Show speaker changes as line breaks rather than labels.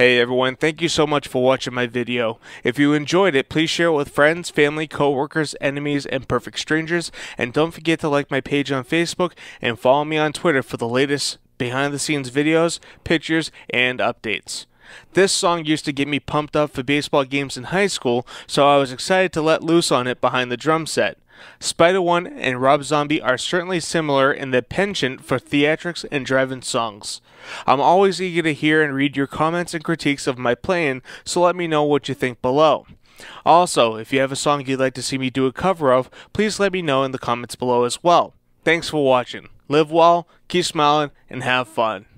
Hey everyone, thank you so much for watching my video. If you enjoyed it, please share it with friends, family, co-workers, enemies, and perfect strangers. And don't forget to like my page on Facebook and follow me on Twitter for the latest behind the scenes videos, pictures, and updates. This song used to get me pumped up for baseball games in high school, so I was excited to let loose on it behind the drum set. Spider-One and Rob Zombie are certainly similar in their penchant for theatrics and drive-in songs. I'm always eager to hear and read your comments and critiques of my playing, so let me know what you think below. Also, if you have a song you'd like to see me do a cover of, please let me know in the comments below as well. Thanks for watching. Live well, keep smiling, and have fun.